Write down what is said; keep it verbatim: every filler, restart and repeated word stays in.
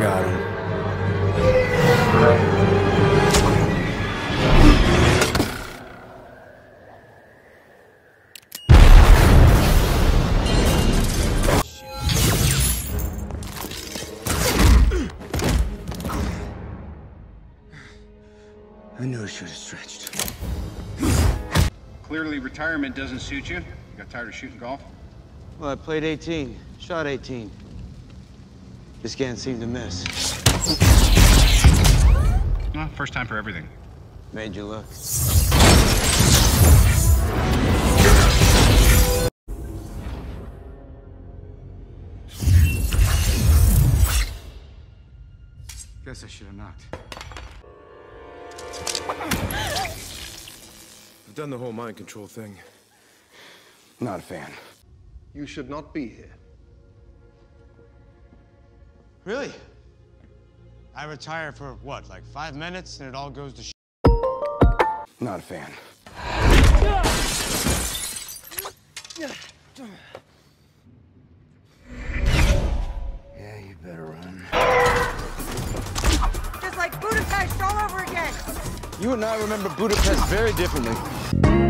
got him. I knew I should have stretched. Clearly retirement doesn't suit you. You got tired of shooting golf? Well, I played eighteen, shot eighteen. Just can't seem to miss. Well, first time for everything. Made you look. Guess I should have knocked. I've done the whole mind control thing. Not a fan. You should not be here. Really? I retire for, what, like five minutes and it all goes to sh**? Not a fan. Yeah, you better run. Just like Budapest all over again. You and I remember Budapest very differently.